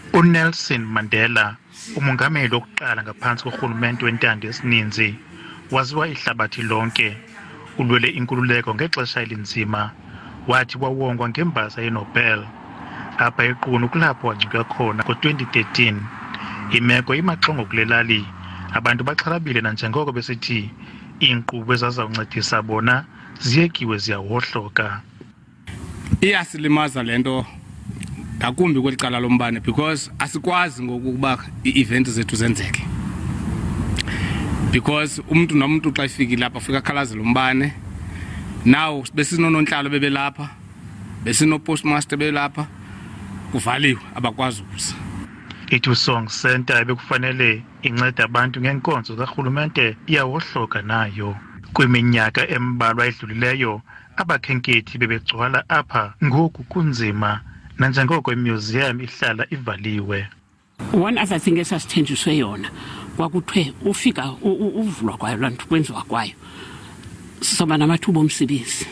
uNelson Mandela, umongameli wokuqala ngaphansi korhulumente wentando yesininzi, waziwa ihlabathi lonke. Ulwele inkululeko ngexesha elinzima, wathi wawongwa ngembasa yeNobel. Apha eQunu kulapho wangcwatywa khona ngo-2013. Imeko imaxongo kule lali, abantu baxhalabile nanjengoko besithi iinkqubo ezazawuncedisa bona ziyekiwe ziyawohloka. Iyasilimaza lento ngakumbi kweli cala lombane because asikwazi ngokuba ii-events zethu zenzeke. Because umuntu nomuntu xa efikile lapha afika akhalazela umbane. Now besinononhlalo bebelapha, besinopostmaster bebelapha, kuvaliwe abakwazi ukuza. iThusong Center bekufanele inceda abantu ngenkonzo karhulumente iyawohloka nayo. Kwiminyaka embalwa edlulileyo, abakhenkethi bebegcwala apha, ngoku kunzima nanjengoko imuseum ihlala ivaliwe. One other thing esasithenjiswe yona kwakuthiwe ufika uvulwa kwayo lanto kwenziwa kwayo soba namathuba omsebenzi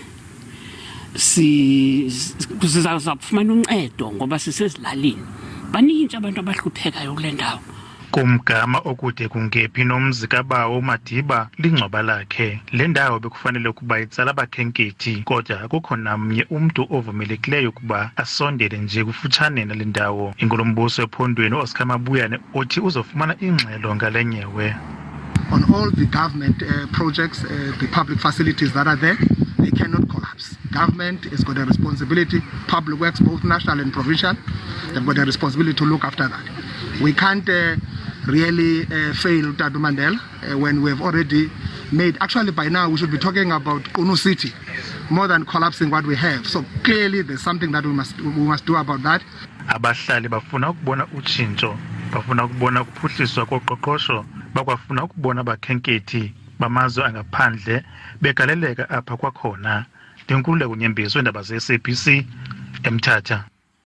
sizawufumana uncedo ngoba sisezilalini baninzi abantu abahluphekayo kule ndawo. Kumgama okude kungephi nomzi kaBawo Madiba lingcwaba lakhe. Le ndawo bekufanele ukuba itsala abakhenkethi, kodwa akukho namnye umntu ovumelekileyo ukuba asondele nje kufutshane nale ndawo. Inkulumbuso ephondweni Oscar Mabuyane uthi uzofumana ingxelo ngale nyewe. On all the government projects, the public facilities that are there, they cannot collapse. Government has got a responsibility, public works, both national and provincial, they've got a responsibility to look after that. We can't really fail Tadu Mandela when we've already made, actually by now we should be talking about Qunu City, more than collapsing what we have. So clearly there's something that we must do about that. Abahlali bafuna ukubona utshintsho, bafuna ukubona ukuphuhliswa koqoqosho, bakwafuna ukubona abakhenkethi bamazwe angaphandle begaleleka apha kwakhona. Ndenkululeko Nyembezi weendaba ze-SABC eMthatha.